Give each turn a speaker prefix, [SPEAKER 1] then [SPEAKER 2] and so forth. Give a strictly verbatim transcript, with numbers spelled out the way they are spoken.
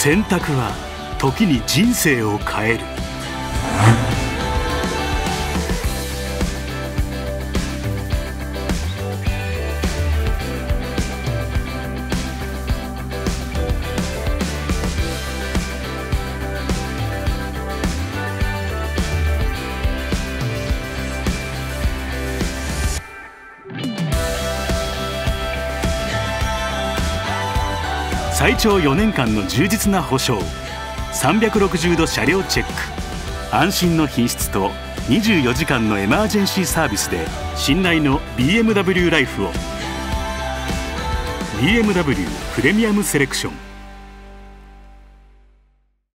[SPEAKER 1] 選択は時に人生を変える。最長よねんかんの充実な保証、さんびゃくろくじゅうど車両チェック、安心の品質とにじゅうよじかんのエマージェンシーサービスで信頼の ビーエムダブリュー ライフを。 ビーエムダブリュー プレミアムセレクション。